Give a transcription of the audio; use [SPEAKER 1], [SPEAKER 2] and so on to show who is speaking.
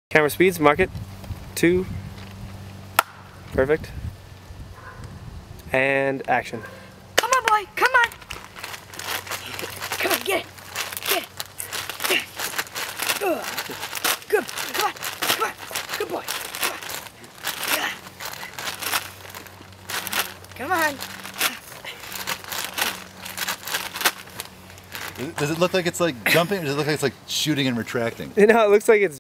[SPEAKER 1] Camera speeds, mark it. 2. Perfect. And action.
[SPEAKER 2] Come on, boy, come on. Come on, get it. Get it. Get it. Good. Come on. Come on. Good boy. Come on. Come on.
[SPEAKER 3] Does it look like it's like jumping, or does it look like it's like shooting and retracting?
[SPEAKER 1] You know, it looks like it's